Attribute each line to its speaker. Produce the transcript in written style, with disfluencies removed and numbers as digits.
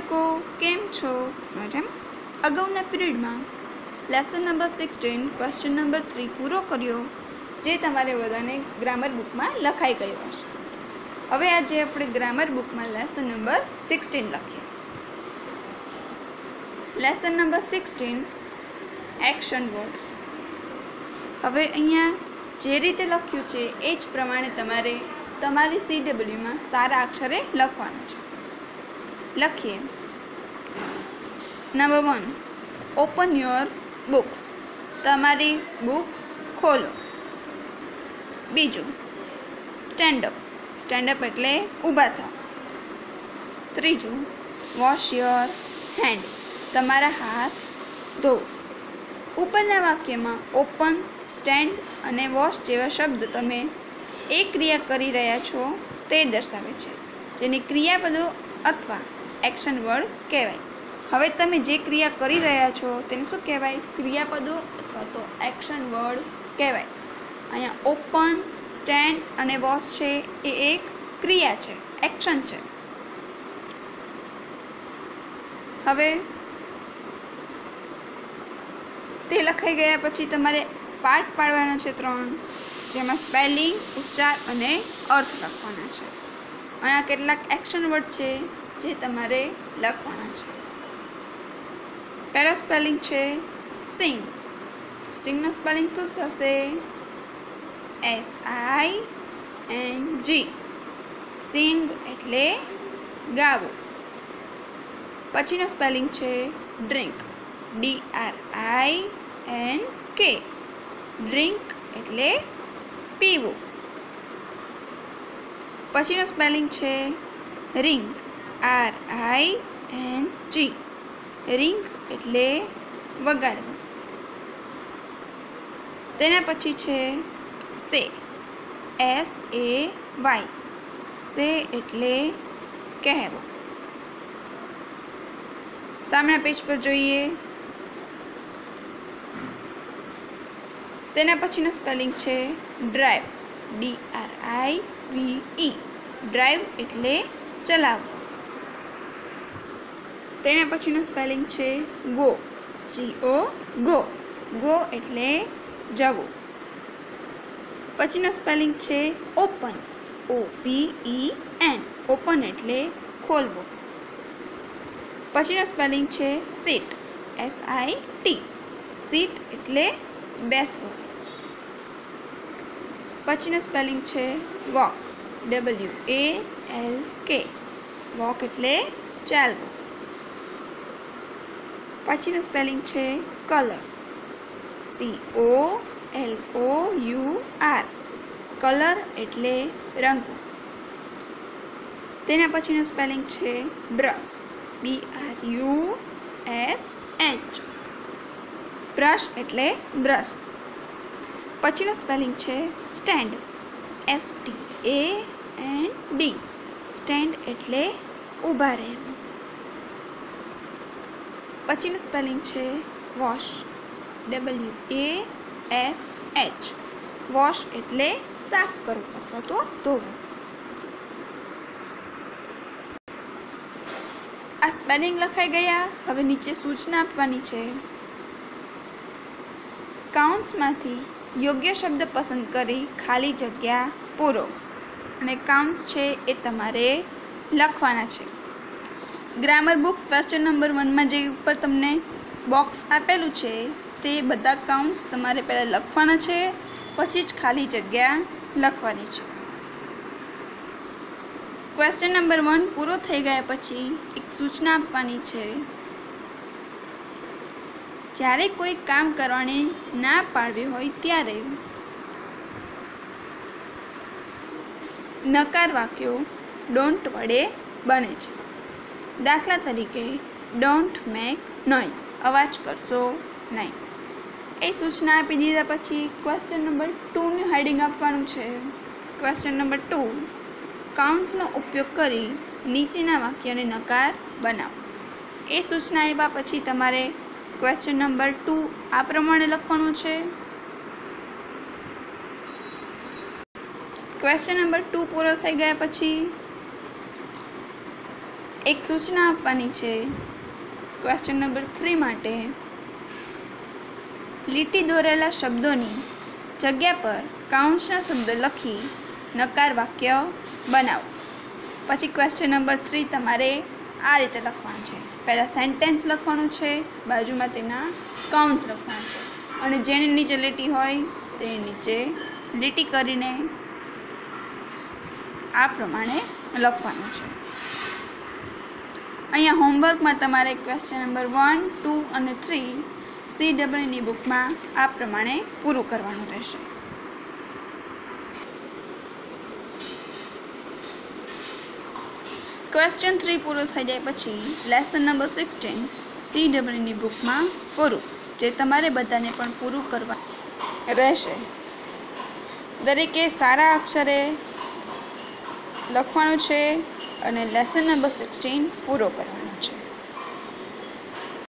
Speaker 1: बाळको केम छो? मैडम अगाउना पीरियड में लेसन नंबर 16 क्वेश्चन नंबर 3 पूरो कर्यो जे तमारे बधाने ग्रामर बुक में लखाई गयो हशे। हवे आज आपणे ग्रामर बुक में लेसन नंबर 16 लखीए। Lesson number 16 action words. हवे अहींया जे रीते लख्युं छे ए ज प्रमाणे तमारे तमारी CW में सारा अक्षरे लखवानुं छे। लखीए। Number 1 open your books. तमारी बुक खोलो। बीजू स्टेन्ड अप। स्टेन्ड अप एटले ऊभा थाओ। त्रीजू वॉश योर हेन्ड। तमारा हाथ धो। उपरना वाक्य में ओपन, स्टेन्ड अने वॉश जेवा शब्द तमे एक क्रिया करी रह्या छो ते दर्शावे छे, जेने क्रियापदों अथवा एक्शन वर्ड कहेवाय। हवे तमे जे क्रिया करी रह्या छो तेने शुं कहेवाय? क्रियापदों अथवा तो एक्शन वर्ड कहेवाय। अहींया ओपन, स्टेन्ड अने वॉश छे ए एक क्रिया छे, एक्शन छे। हवे ते लखाई गया पछी तमारे पाठ पाडवाना छे 3, जेमां स्पेलिंग, उच्चार अने अर्थ लखवाना छे। अहींया केटलाक एक्शन वर्ड छे जे तमारे लखवाना छे। पहलो स्पेलिंग छे सिंग। तो सिंग नो स्पेलिंग तो थशे SING। सिंग एटले गावो। पछीनो स्पेलिंग छे ड्रिंक। DRINK। ड्रिंक एटले पीवो। पछीनो स्पेलिंग छे रिंग। RING। रिंग एटले वगाड़वो। तेना पछी छे से। SAY। से एटले कहेवो। सामना पेज पर जोईए। तेना पछीनो स्पेलिंग छे ड्राइव। DRIVE। ड्राइव एटले चलावो। तेना पछीनो स्पेलिंग छे गो। GO। गो। गो एटले जवो। पछीनो स्पेलिंग छे ओपन। OPEN। ओपन एटले खोलवो। पछीनो स्पेलिंग छे सीट। SIT। सीट एटले बेसवो। पछीनो स्पेलिंग छे वॉक। WALK। वॉक एटले चालवो। पछीनो स्पेलिंग छे कलर। COLOUR। कलर एटले रंगवो। तेना पछीनो स्पेलिंग छे ब्रश। BRUSH। ब्रश एटले ब्रश। पछीनो स्पेलिंग छे स्टेन्ड। STAND। स्टेन्ड एटले ऊभा रहेवुं। पछीनो स्पेलिंग छे वॉश। WASH। वॉश एटले साफ करवुं अथवा तो धोवुं। आ स्पेलिंग लखाई गया। हवे नीचे सूचना आपवानी छे। काउंट्स मांथी योग्य शब्द पसंद करी खाली जग्या पूरो। अने काउंट्स छे ए तमारे लखवाना छे। ग्रामर बुक क्वेश्चन नंबर 1 में जे ऊपर तमने बॉक्स आपेलू छे ते बधा काउंट्स तमारे पहला लखवाना छे, पछी ज खाली जग्या लखवानी छे। क्वेश्चन नंबर 1 पूरो थई गया पछी एक सूचना आपवानी छे। ज्यारे कोई काम करवानी ना पाडवी होय त्यारे नकार वाक्यो डोंट वडे बने छे। दाखला तरीके डोंट मेक नॉइज। अवाज करशो नहीं। ए सूचना आपी दीधा पछी क्वेश्चन नंबर 2 नी हेडिंग आपवानुं छे। क्वेश्चन नंबर 2 काउंट्स नो उपयोग करी नीचेना वाक्यने नकार बनावो। ए सूचना आप्या पछी तमारे क्वेश्चन नंबर 2 आ प्रमाणे लखवानुं छे। क्वेश्चन नंबर 2 पूरो थई गया पछी એક સૂચના આપવાની છે ક્વેશ્ચન નંબર 3 માટે. લીટી દોરેલા શબ્દોની જગ્યા પર કાઉન્સના શબ્દ લખી નકાર વાક્ય બનાવો. પછી ક્વેશ્ચન નંબર 3 તમારે આ રીતે લખવાનું છે. પહેલાં સેન્ટેન્સ લખવાનું છે, બાજુમાં તેના કાઉન્સ લખવાના છે, અને જેની નીચે લીટી હોય તેની નીચે લીટી કરીને આ પ્રમાણે લખવાનું છે. અહીંયા હોમવર્કમાં તમારે ક્વેશ્ચન નંબર 1, 2 અને 3 CEEની બુકમાં આ પ્રમાણે પૂરું કરવાનું રહેશે. ક્વેશ્ચન 3 પૂરું થઈ જાય પછી લેસન નંબર 16 CEEની બુકમાં પૂરું, જે તમારે બધાને પણ પૂરું કરવા રહેશે. દરેકે સારા અક્ષરે લખવાનું છે અને લેસન નંબર 16 પૂરો કરવાનો છે.